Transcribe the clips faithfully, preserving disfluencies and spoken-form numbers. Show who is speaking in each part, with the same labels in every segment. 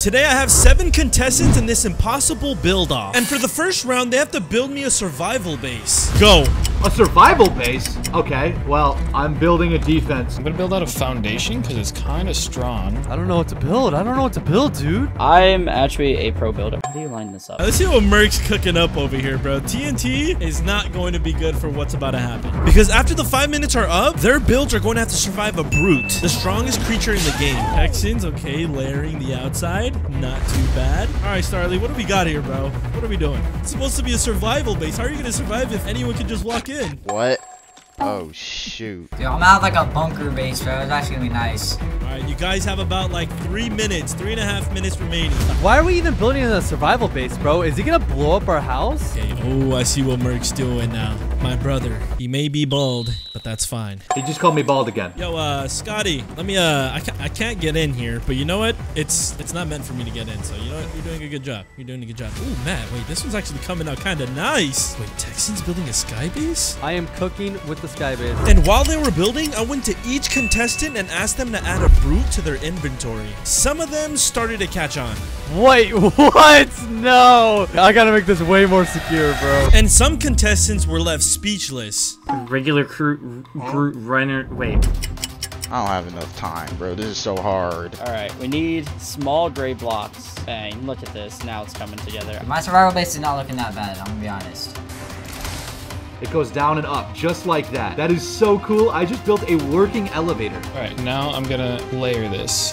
Speaker 1: Today I have seven contestants in this impossible build-off. And for the first round, they have to build me a survival base. Go.
Speaker 2: A survival base? Okay, well, I'm building a defense.
Speaker 3: I'm gonna build out a foundation because it's kind of strong.
Speaker 4: I don't know what to build. I don't know what to build, dude.
Speaker 5: I'm actually a pro builder. How do you line this up?
Speaker 1: Let's see what Merc's cooking up over here, bro. T N T is not going to be good for what's about to happen. Because after the five minutes are up, their builds are going to have to survive a brute, the strongest creature in the game. Texans, okay, layering the outside. Not too bad. All right, Starly, what do we got here, bro? What are we doing? It's supposed to be a survival base. How are you going to survive if anyone can just walk in?
Speaker 6: What? Oh, shoot.
Speaker 7: Dude, I'm out like a bunker base, bro. It's actually gonna be nice.
Speaker 1: Alright, you guys have about like three minutes, three and a half minutes remaining.
Speaker 4: Why are we even building a survival base, bro? Is he gonna blow up our house?
Speaker 1: Okay, oh, I see what Merc's doing now. My brother, he may be bald, but that's fine.
Speaker 2: He just called me bald again.
Speaker 1: Yo, uh, Scotty, let me, uh, I can't, I can't get in here, but you know what? It's it's not meant for me to get in, so you know what? You're doing a good job. You're doing a good job. Ooh, Matt, wait, this one's actually coming out kind of nice. Wait, Texans building a sky base?
Speaker 4: I am cooking with the sky base.
Speaker 1: And while they were building, I went to each contestant and asked them to add a brute to their inventory. Some of them started to catch on.
Speaker 4: Wait, what? No. I gotta make this way more secure, bro.
Speaker 1: And some contestants were left speechless.
Speaker 8: Regular crew, crew runner. Wait.
Speaker 6: I don't have enough time, bro. This is so hard.
Speaker 5: All right, we need small gray blocks. Bang, look at this. Now it's coming together.
Speaker 7: My survival base is not looking that bad, I'm gonna be honest.
Speaker 2: It goes down and up, just like that. That is so cool. I just built a working elevator.
Speaker 3: All right, now I'm gonna layer this.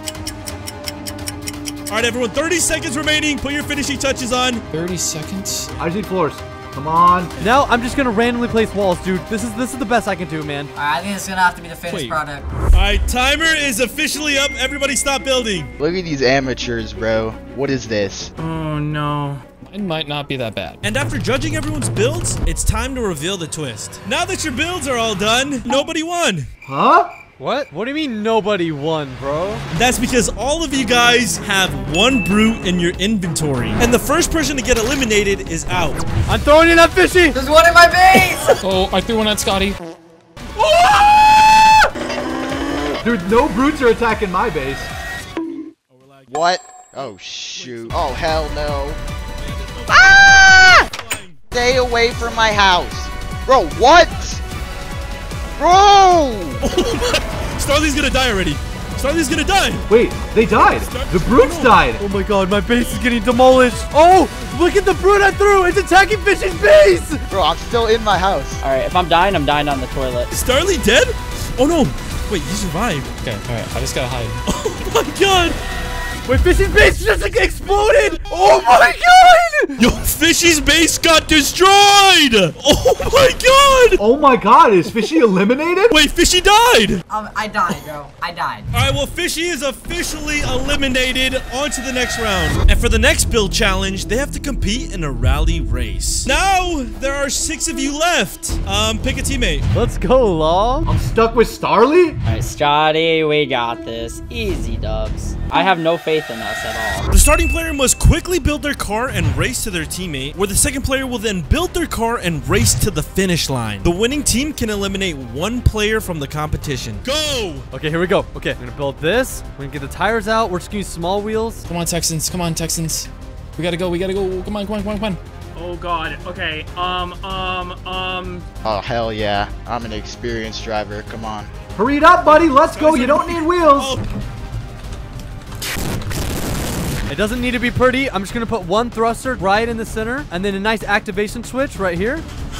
Speaker 1: All right, everyone, thirty seconds remaining. Put your finishing touches on.
Speaker 3: thirty seconds.
Speaker 2: I just need floors. Come on.
Speaker 4: Now I'm just gonna randomly place walls, dude. This is this is the best I can do, man.
Speaker 7: Alright, I think it's gonna have to be the finished
Speaker 1: Wait.
Speaker 7: product.
Speaker 1: All right, timer is officially up. Everybody stop building.
Speaker 6: Look at these amateurs, bro. What is this?
Speaker 8: Oh no.
Speaker 3: Mine might not be that bad.
Speaker 1: And after judging everyone's builds, it's time to reveal the twist. Now that your builds are all done, nobody won.
Speaker 2: Huh?
Speaker 4: What? What do you mean nobody won, bro?
Speaker 1: That's because all of you guys have one brute in your inventory. And the first person to get eliminated is out.
Speaker 4: I'm throwing in that fishy.
Speaker 7: There's one in my base!
Speaker 3: Oh, I threw one at Scotty.
Speaker 2: Dude, no brutes are attacking my base.
Speaker 6: What? Oh, shoot. Oh, hell no. Ah! Stay away from my house. Bro, what? Bro!
Speaker 1: Starly's gonna die already. Starly's gonna die.
Speaker 2: Wait, they died. The brutes died.
Speaker 4: Oh my god, my base is getting demolished. Oh, look at the brute I threw. It's attacking Fish's base.
Speaker 6: Bro, I'm still in my house.
Speaker 5: All right, if I'm dying, I'm dying on the toilet.
Speaker 1: Starly dead? Oh no. Wait, you survived.
Speaker 3: Okay, all right, I just gotta hide.
Speaker 1: Oh my god.
Speaker 4: Wait, Fish's base just like, exploded. Oh my god.
Speaker 1: Yo, Fishy's base got destroyed. Oh my god.
Speaker 2: Oh my god, is Fishy eliminated?
Speaker 1: Wait, Fishy died.
Speaker 7: Um, I died, bro. I died.
Speaker 1: All right, well, Fishy is officially eliminated. On to the next round. And for the next build challenge, they have to compete in a rally race. Now, there are six of you left. Um, pick a teammate.
Speaker 4: Let's go, Law.
Speaker 2: I'm stuck with Starly?
Speaker 5: All right, Scotty, we got this. Easy dubs. I have no faith in us at all.
Speaker 1: The starting player must quickly build their car and race to their teammate, where the second player will then build their car and race to the finish line. The winning team can eliminate one player from the competition. Go!
Speaker 4: Okay, here we go. Okay, I'm gonna build this. We're gonna get the tires out. We're just gonna use small wheels.
Speaker 3: Come on, Texans. Come on, Texans. We gotta go. We gotta go. Come on, come on, come on, come on.
Speaker 8: Oh god. Okay. Um. Um. Um.
Speaker 6: Oh, hell yeah. I'm an experienced driver. Come on.
Speaker 2: Hurry it up, buddy. Let's go. You don't need wheels.
Speaker 1: Oh.
Speaker 4: It doesn't need to be pretty. I'm just gonna put one thruster right in the center, and then a nice activation switch right here.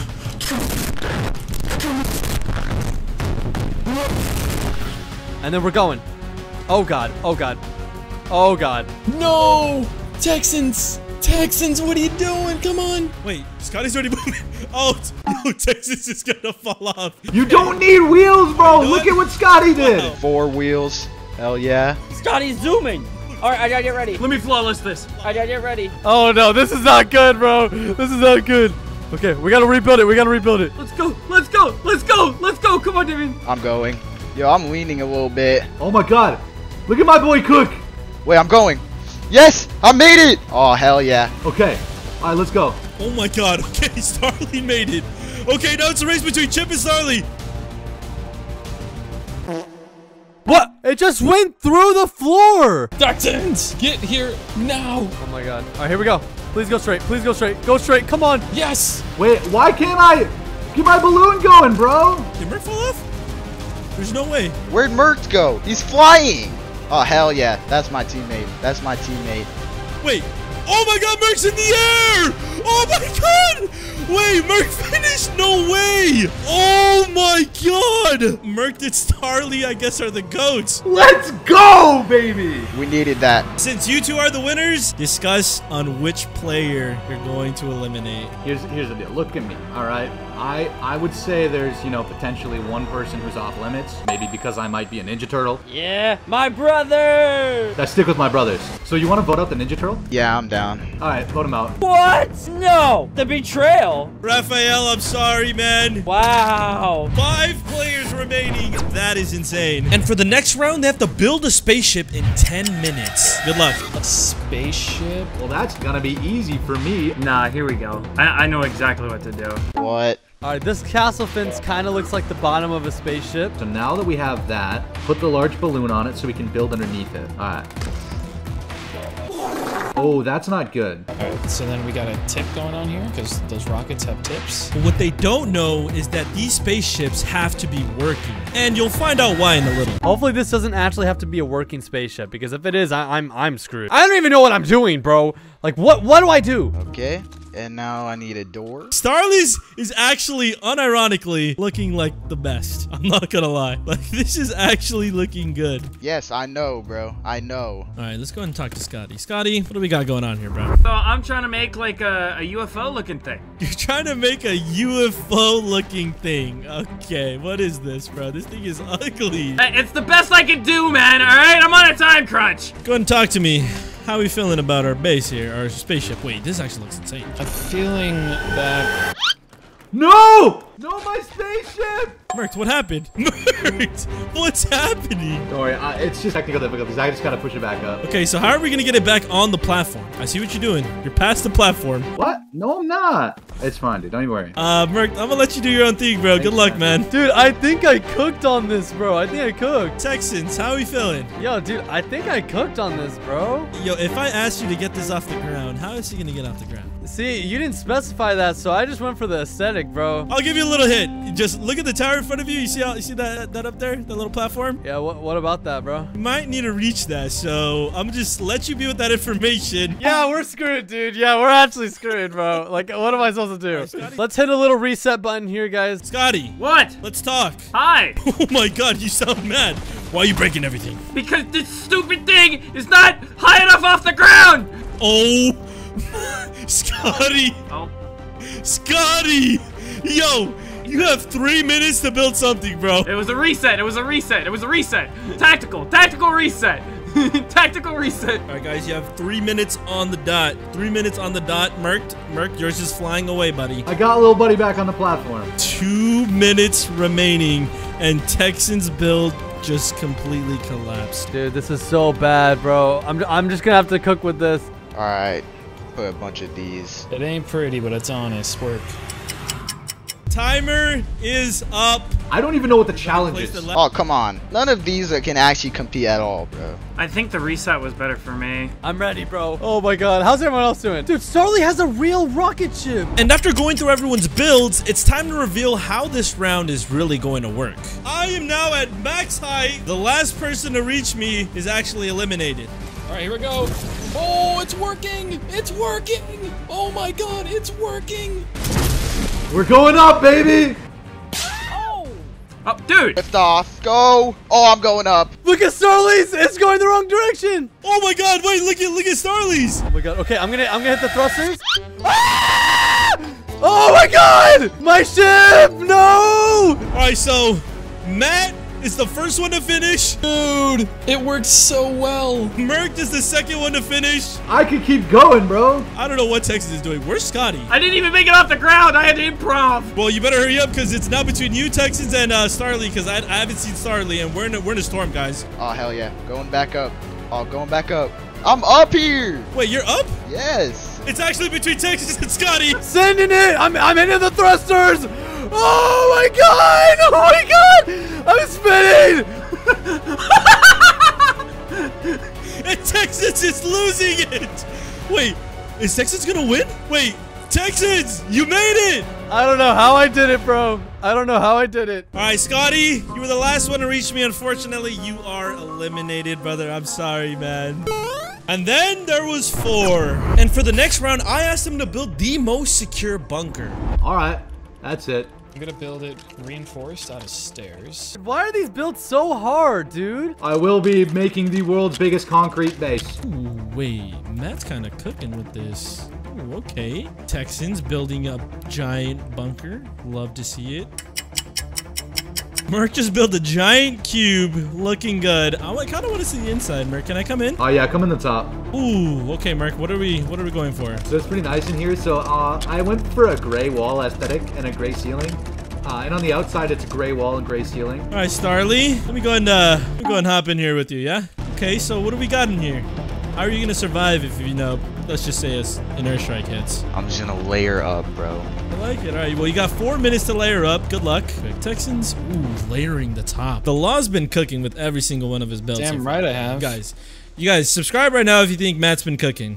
Speaker 4: And then we're going. Oh god. Oh god. Oh god.
Speaker 3: No! Texans! Texans, what are you doing? Come on.
Speaker 1: Wait, Scotty's already moving. Oh, no, Texas is gonna fall off.
Speaker 2: You don't need wheels, bro. Look at what Scotty did.
Speaker 1: Wow.
Speaker 6: Four wheels. Hell yeah.
Speaker 5: Scotty's zooming. All right, I gotta get ready.
Speaker 8: Let me flawless this.
Speaker 5: I gotta get ready.
Speaker 4: Oh no, this is not good, bro. This is not good. Okay, we gotta rebuild it. We gotta rebuild it.
Speaker 8: Let's go. Let's go. Let's go. Let's go. Come on, David.
Speaker 6: I'm going. Yo, I'm leaning a little bit.
Speaker 2: Oh my god. Look at my boy Cook.
Speaker 6: Wait, I'm going. Yes, I made it. Oh, hell yeah.
Speaker 2: Okay. All right, let's go.
Speaker 1: Oh my god. Okay, Starly made it. Okay, now it's a race between Chip and Starly.
Speaker 4: What? It just went through the floor.
Speaker 3: Texans, get here now.
Speaker 4: Oh my god. All right, here we go. Please go straight. Please go straight. Go straight. Come on.
Speaker 3: Yes.
Speaker 2: Wait, why can't I get my balloon going, bro?
Speaker 1: Did Merc fall off? There's no way.
Speaker 6: Where'd Mert go? He's flying. Oh, hell yeah. That's my teammate. That's my teammate.
Speaker 1: Wait. Oh my god, Merc's in the air! Oh my god! Wait, Merc finished? No way! Oh my god! Merc and Starly, I guess, are the goats.
Speaker 2: Let's go, baby!
Speaker 6: We needed that.
Speaker 1: Since you two are the winners, discuss on which player you're going to eliminate.
Speaker 2: Here's here's the deal. Look at me, all right? I I would say there's, you know, potentially one person who's off limits. Maybe because I might be a Ninja Turtle.
Speaker 5: Yeah, my brother.
Speaker 2: Let's stick with my brothers. So you want to vote out the Ninja Turtle?
Speaker 6: Yeah, I'm down.
Speaker 2: All right, vote him out.
Speaker 5: What? No, the betrayal.
Speaker 1: Raphael, I'm sorry, man.
Speaker 5: Wow.
Speaker 1: Five players remaining. That is insane. And for the next round, they have to build a spaceship in ten minutes. Good luck.
Speaker 3: A spaceship.
Speaker 2: Well, that's gonna be easy for me.
Speaker 8: Nah, here we go. I, I know exactly what to do.
Speaker 6: What?
Speaker 4: All right, this castle fence kind of looks like the bottom of a spaceship.
Speaker 2: So now that we have that, put the large balloon on it so we can build underneath it. All right. Oh, that's not good.
Speaker 3: All right, so then we got a tip going on here because those rockets have tips.
Speaker 1: But what they don't know is that these spaceships have to be working. And you'll find out why in a little.
Speaker 4: Hopefully this doesn't actually have to be a working spaceship, because if it is, I, I'm I'm screwed. I don't even know what I'm doing, bro. Like, what what do I do?
Speaker 6: Okay. And now I need a door.
Speaker 1: Starly's is actually, unironically, looking like the best. I'm not gonna lie. Like, this is actually looking good.
Speaker 6: Yes, I know, bro. I know.
Speaker 1: All right, let's go ahead and talk to Scotty. Scotty, what do we got going on here, bro?
Speaker 8: So I'm trying to make like a, a U F O looking thing.
Speaker 1: You're trying to make a U F O looking thing. Okay, what is this, bro? This thing is ugly.
Speaker 8: Hey, it's the best I can do, man. All right, I'm on a time crunch.
Speaker 1: Go ahead and talk to me. How are we feeling about our base here, our spaceship? Wait, this actually looks insane.
Speaker 3: I'm feeling that.
Speaker 2: No! No, my spaceship!
Speaker 1: Mert, what happened? Mert, what's happening?
Speaker 2: Don't worry, uh, it's just technical difficulties. I just gotta push it back up.
Speaker 1: Okay, so how are we gonna get it back on the platform? I see what you're doing. You're past the platform.
Speaker 2: What? No, I'm not. It's fine, dude. Don't even worry.
Speaker 1: Uh, Mert, I'm gonna let you do your own thing, bro. Good luck, man.
Speaker 4: Dude, I think I cooked on this, bro. I think I cooked.
Speaker 1: Texans, how are we feeling?
Speaker 4: Yo, dude, I think I cooked on this, bro.
Speaker 1: Yo, if I asked you to get this off the ground, how is he gonna get off the ground?
Speaker 4: See, you didn't specify that, so I just went for the aesthetic, bro.
Speaker 1: I'll give you a little hint. Just look at the tower in front of you. You see how you see that that up there, that little platform?
Speaker 4: Yeah, what what about that, bro?
Speaker 1: You might need to reach that, so I'm gonna just let you be with that information.
Speaker 4: Yeah, we're screwed, dude. Yeah, we're actually screwed, bro. Like, what am I supposed to do?
Speaker 1: Right,
Speaker 4: Let's hit a little reset button here, guys.
Speaker 1: Scotty,
Speaker 8: What?
Speaker 1: let's talk.
Speaker 8: Hi.
Speaker 1: Oh my god, you sound mad. Why are you breaking everything?
Speaker 8: Because this stupid thing is not high enough off the ground.
Speaker 1: Oh, Scotty,
Speaker 8: Oh.
Speaker 1: Scotty, yo, you have three minutes to build something, bro.
Speaker 8: It was a reset. It was a reset. It was a reset. Tactical. Tactical reset. Tactical reset.
Speaker 1: All right, guys, you have three minutes on the dot. Three minutes on the dot. Merc, Merc, yours is flying away, buddy.
Speaker 2: I got little buddy back on the platform.
Speaker 1: Two minutes remaining, and Texans build just completely collapsed.
Speaker 4: Dude, this is so bad, bro. I'm, I'm just gonna have to cook with this.
Speaker 6: All right. Put a bunch of these.
Speaker 3: It ain't pretty, but it's honest work.
Speaker 1: Timer is up.
Speaker 2: I don't even know what the challenge is.
Speaker 6: Oh, come on. None of these uh, can actually compete at all, bro.
Speaker 8: I think the reset was better for me.
Speaker 4: I'm ready, bro. Oh my god, how's everyone else doing? Dude, Starly has a real rocket ship.
Speaker 1: And after going through everyone's builds, it's time to reveal how this round is really going to work. I am now at max height. The last person to reach me is actually eliminated.
Speaker 3: All right, here we go. Oh, it's working. It's working. Oh my god, it's working.
Speaker 2: We're going up, baby!
Speaker 8: Oh, dude.
Speaker 6: Lift off. Go. Oh, I'm going up.
Speaker 4: Look at Starly's. It's going the wrong direction.
Speaker 1: Oh my god, wait, look at look at Starly's.
Speaker 4: Oh my god. Okay, I'm gonna I'm gonna hit the thrusters. Ah! Oh my god! My ship! No!
Speaker 1: All right, so Matt is the first one to finish.
Speaker 3: Dude, it worked so well.
Speaker 1: Merc is the second one to finish.
Speaker 2: I could keep going, bro.
Speaker 1: I don't know what Texas is doing. Where's Scotty?
Speaker 8: I didn't even make it off the ground. I had to improv.
Speaker 1: Well, you better hurry up because it's now between you, Texans, and uh, Starly because I, I haven't seen Starly, and we're in a, we're in a storm, guys.
Speaker 6: Oh, hell yeah. Going back up. Oh, going back up. I'm up here.
Speaker 1: Wait, you're up?
Speaker 6: Yes.
Speaker 1: It's actually between Texas and Scotty.
Speaker 4: Sending it. I'm I'm into the thrusters. Oh my god! Oh my god! I'm spinning!
Speaker 1: And Texans is losing it. Wait, is Texans gonna win? Wait, Texans, you made it.
Speaker 4: I don't know how I did it, bro. I don't know how I did it.
Speaker 1: All right, Scotty, you were the last one to reach me. Unfortunately, you are eliminated, brother. I'm sorry, man. And then there was four. And for the next round, I asked him to build the most secure bunker.
Speaker 2: All right, that's it.
Speaker 3: I'm gonna build it reinforced out of stairs.
Speaker 4: Why are these built so hard, dude?
Speaker 2: I will be making the world's biggest concrete base.
Speaker 1: Ooh, wait, Matt's kind of cooking with this. Ooh, okay. Texans building a giant bunker. Love to see it. Merc just built a giant cube, looking good. I kind of want to see the inside, Merc. Can I come in?
Speaker 2: Oh yeah, come in the top.
Speaker 1: Ooh, okay, Merc. What are we? What are we going for?
Speaker 2: So it's pretty nice in here. So uh, I went for a gray wall aesthetic and a gray ceiling. Uh, and on the outside, it's a gray wall and gray ceiling.
Speaker 1: All right, Starly. Let me go and uh, let me go and hop in here with you. Yeah. Okay. So what do we got in here? How are you gonna survive if you know? Let's just say us an airstrike hits.
Speaker 6: I'm just gonna layer up, bro.
Speaker 1: I like it. All right. Well, you got four minutes to layer up. Good luck. Okay, Texans. Ooh, layering the top. The law's been cooking with every single one of his builds.
Speaker 3: Damn right I have.
Speaker 1: Guys, you guys subscribe right now if you think Matt's been cooking.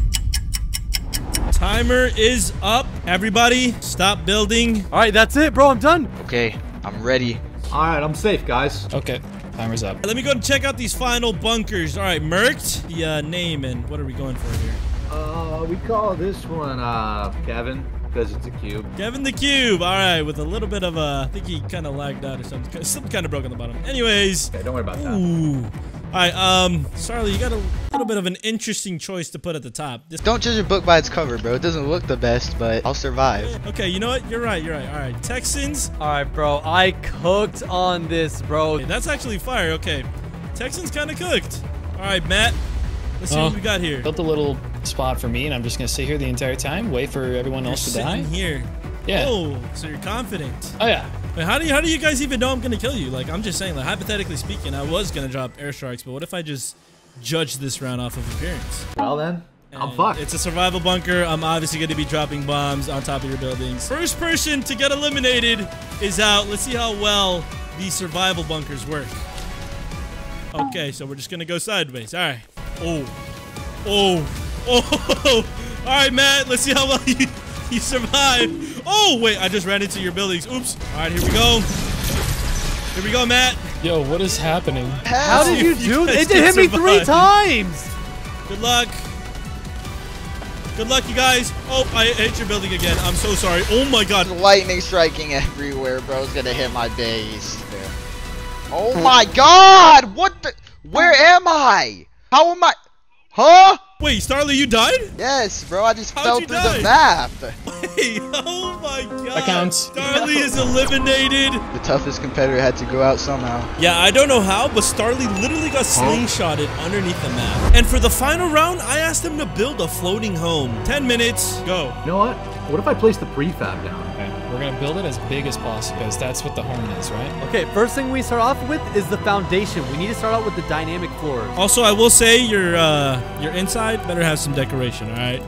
Speaker 1: Timer is up. Everybody, stop building.
Speaker 4: All right, that's it, bro. I'm done.
Speaker 6: Okay, I'm ready.
Speaker 2: All right, I'm safe, guys.
Speaker 3: Okay, timer's up.
Speaker 1: Let me go and check out these final bunkers. All right, Merked, the uh, name, and what are we going for here?
Speaker 2: Uh, we call this one uh Kevin because it's a cube.
Speaker 1: Kevin the Cube. All right, with a little bit of a, I think he kind of lagged out or something. Something kind of broke on the bottom. Anyways.
Speaker 2: Okay, don't worry about that.
Speaker 1: Ooh. All right, um, Starly, you got a little bit of an interesting choice to put at the top. This
Speaker 6: Don't judge a book by its cover, bro. It doesn't look the best, but I'll survive.
Speaker 1: Okay, you know what? You're right. You're right. All right, Texans.
Speaker 4: All right, bro. I cooked on this, bro.
Speaker 1: Okay, that's actually fire. Okay, Texans kind of cooked. All right, Matt. Let's see
Speaker 3: Oh,
Speaker 1: what we got here.
Speaker 3: Built a little spot for me, and I'm just gonna sit here the entire time, wait for everyone
Speaker 1: You're
Speaker 3: else to die.
Speaker 1: sitting here.
Speaker 3: Yeah.
Speaker 1: Oh, so you're confident.
Speaker 3: Oh yeah.
Speaker 1: Wait, how do you how do you guys even know I'm gonna kill you? Like, I'm just saying, like, hypothetically speaking, I was gonna drop airstrikes, but what if I just judge this round off of appearance?
Speaker 2: Well then, I'm
Speaker 1: And
Speaker 2: fucked.
Speaker 1: It's a survival bunker. I'm obviously gonna be dropping bombs on top of your buildings. First person to get eliminated is out. Let's see how well these survival bunkers work. Okay, so we're just gonna go sideways. All right. Oh, oh, oh. All right, Matt. Let's see how well you you survive. Oh, wait, I just ran into your buildings. Oops. All right, here we go. Here we go, Matt.
Speaker 3: Yo, what is happening?
Speaker 4: How did you do
Speaker 1: guys
Speaker 4: it? It
Speaker 1: can
Speaker 4: hit me three
Speaker 1: survive.
Speaker 4: times.
Speaker 1: Good luck. Good luck, you guys. Oh, I hit your building again. I'm so sorry. Oh, my God.
Speaker 6: Lightning striking everywhere, bro. It's gonna hit my base. Oh my god! What the? Where am I? How am I? Huh?
Speaker 1: Wait, Starly, you died?
Speaker 6: Yes, bro. I just
Speaker 1: How'd
Speaker 6: fell
Speaker 1: you
Speaker 6: through
Speaker 1: die?
Speaker 6: the map.
Speaker 1: Hey, oh my God.
Speaker 3: That counts.
Speaker 1: Starly is eliminated.
Speaker 6: The toughest competitor had to go out somehow.
Speaker 1: Yeah, I don't know how, but Starly literally got slingshotted underneath the map. And for the final round, I asked him to build a floating home. Ten minutes, go.
Speaker 2: You know what? What if I place the prefab down?
Speaker 3: Okay, we're gonna build it as big as possible because that's what the home is, right?
Speaker 4: Okay, first thing we start off with is the foundation. We need to start out with the dynamic floors.
Speaker 1: Also, I will say your uh, your inside better have some decoration, all right?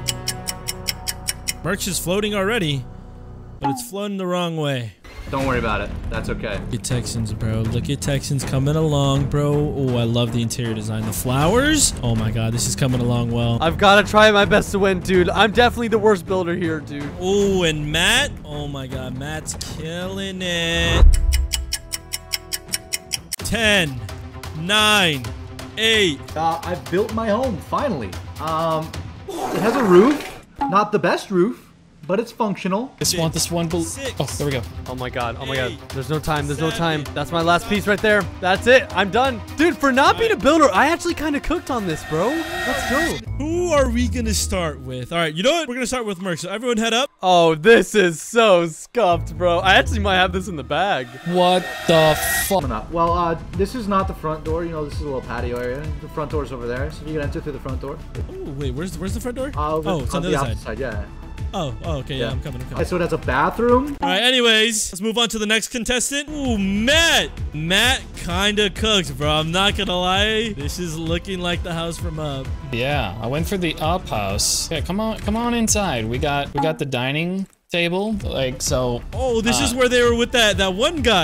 Speaker 1: Merch is floating already, but it's floating the wrong way.
Speaker 2: Don't worry about it. That's okay.
Speaker 1: Look at Texans, bro. Look at Texans coming along, bro. Oh, I love the interior design. The flowers. Oh my God, this is coming along well.
Speaker 4: I've got to try my best to win, dude. I'm definitely the worst builder here, dude.
Speaker 1: Oh, and Matt. Oh my God, Matt's killing it. Ten, nine, eight.
Speaker 2: Uh, I've built my home finally. Um, it has a roof. Not the best roof, but it's functional.
Speaker 3: This one, this one.
Speaker 1: Six.
Speaker 3: Oh, there we go.
Speaker 4: Oh my God. Oh my God.
Speaker 1: Eight,
Speaker 4: There's no time. There's no time.
Speaker 1: seven,
Speaker 4: That's my last piece right there. That's it. I'm done. Dude, for not being a builder, I actually kind of cooked on this, bro. Let's go.
Speaker 1: Who are we gonna start with? All right, you know what? We're gonna start with Merc. So everyone head up.
Speaker 4: Oh, this is so scuffed, bro. I actually might have this in the bag.
Speaker 3: What the fuck?
Speaker 2: Coming up. Well, uh, this is not the front door. You know, this is a little patio area. The front door's over there, so you can enter through the front door.
Speaker 1: Oh wait, where's where's the front door?
Speaker 2: Uh,
Speaker 1: oh, it's on the other
Speaker 2: opposite
Speaker 1: side.
Speaker 2: Yeah.
Speaker 1: Oh, oh, okay, yeah,
Speaker 2: Yeah.
Speaker 1: I'm coming. I'm coming.
Speaker 2: Okay, so it has a bathroom.
Speaker 1: All right, anyways, let's move on to the next contestant. Ooh, Matt. Matt kinda cooked, bro. I'm not gonna lie. This is looking like the house from up.
Speaker 3: Yeah, I went for the up house. Okay, come on, come on inside. We got, we got the dining table. Like so.
Speaker 1: Oh, this
Speaker 3: uh,
Speaker 1: is where they were with that that one guy.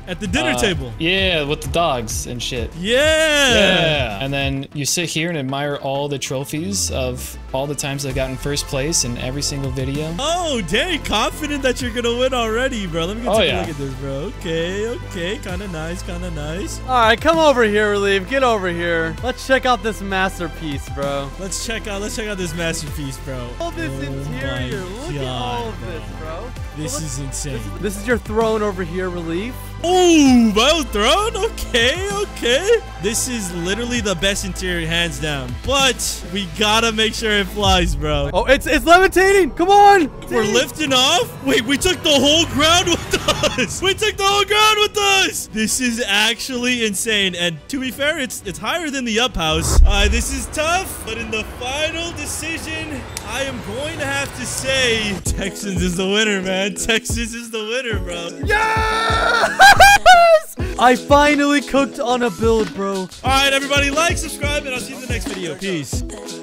Speaker 1: At the dinner
Speaker 3: Uh,
Speaker 1: table.
Speaker 3: Yeah, with the dogs and shit.
Speaker 1: Yeah.
Speaker 3: Yeah. And then you sit here and admire all the trophies of all the times I've gotten first place in every single video.
Speaker 1: Oh, dang. Confident that you're going to win already, bro. Let me go
Speaker 3: Oh,
Speaker 1: take
Speaker 3: yeah.
Speaker 1: a look at this, bro. Okay, okay. Kind of nice, kind of nice.
Speaker 4: All right, come over here, Relief. Get over here. Let's check out this masterpiece, bro.
Speaker 1: Let's check out, let's check out this masterpiece, bro.
Speaker 4: All this
Speaker 1: Oh
Speaker 4: interior.
Speaker 1: my
Speaker 4: Look at all of
Speaker 1: God,
Speaker 4: this, bro.
Speaker 1: This
Speaker 4: Look-
Speaker 1: is insane.
Speaker 4: This is your throne over here, Relief.
Speaker 1: Oh, my throne? Okay, okay. This is literally the best interior, hands down. But we gotta make sure it flies, bro.
Speaker 4: Oh, it's it's levitating. Come on.
Speaker 1: We're lifting off? Wait, we took the whole ground with us. We took the whole ground with us. This is actually insane. And to be fair, it's it's higher than the up house. Uh, this is tough, but in the final decision, I am going to have to say Texans is the winner, man. Texas is the winner, bro.
Speaker 4: Yes! I finally cooked on a build, bro.
Speaker 1: All right, everybody, like, subscribe, and I'll see you in the next video. Peace.